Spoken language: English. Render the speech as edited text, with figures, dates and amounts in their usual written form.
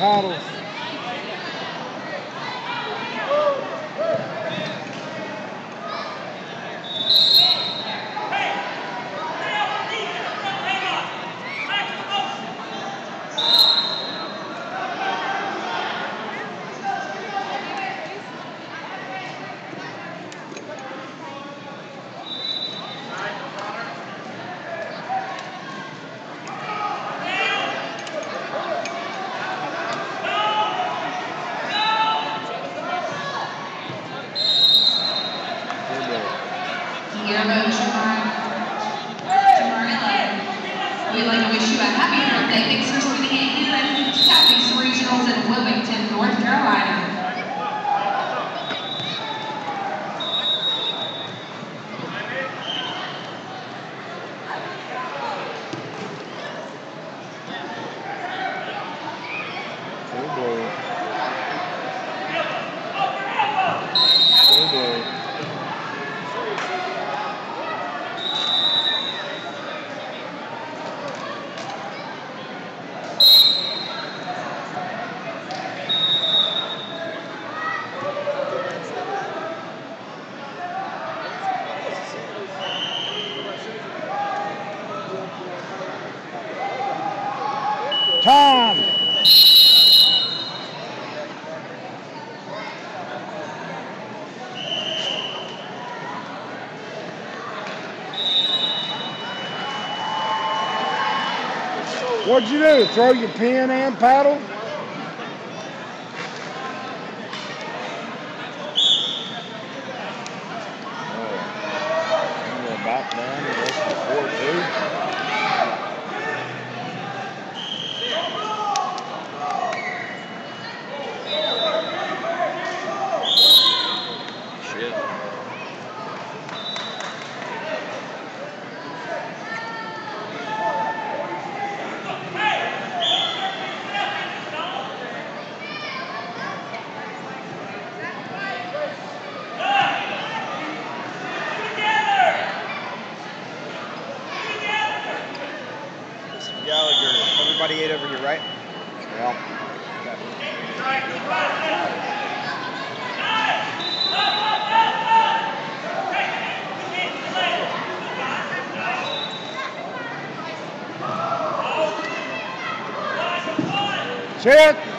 paddles. We'd like to wish you a happy birthday. Thanks for spending it here at Southeast Regionals in Wilmington, North Carolina. Time. What'd you do? Throw your pen and paddle? Back down the rest of the court, too. Gallagher, everybody ate over here, right? Yeah. Check.